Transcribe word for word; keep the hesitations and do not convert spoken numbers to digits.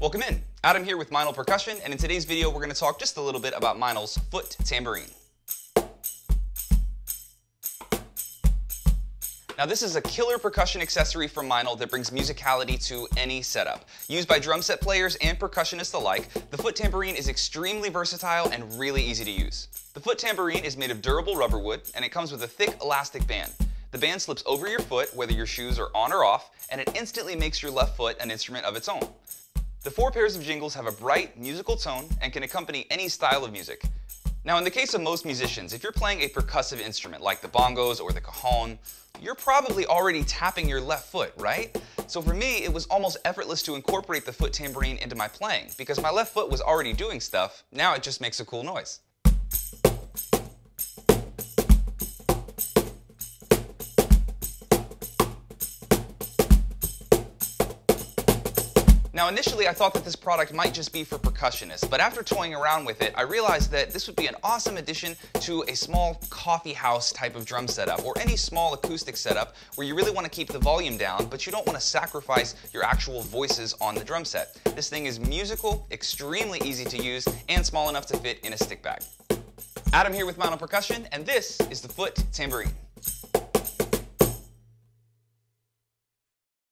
Welcome in. Adam here with Meinl Percussion, and in today's video we're going to talk just a little bit about Meinl's foot tambourine. Now this is a killer percussion accessory from Meinl that brings musicality to any setup. Used by drum set players and percussionists alike, the foot tambourine is extremely versatile and really easy to use. The foot tambourine is made of durable rubber wood, and it comes with a thick elastic band. The band slips over your foot whether your shoes are on or off, and it instantly makes your left foot an instrument of its own. The four pairs of jingles have a bright, musical tone and can accompany any style of music. Now in the case of most musicians, if you're playing a percussive instrument like the bongos or the cajon, you're probably already tapping your left foot, right? So for me, it was almost effortless to incorporate the foot tambourine into my playing because my left foot was already doing stuff, now it just makes a cool noise. Now initially I thought that this product might just be for percussionists, but after toying around with it, I realized that this would be an awesome addition to a small coffee house type of drum setup, or any small acoustic setup where you really want to keep the volume down, but you don't want to sacrifice your actual voices on the drum set. This thing is musical, extremely easy to use, and small enough to fit in a stick bag. Adam here with Meinl Percussion, and this is the foot tambourine.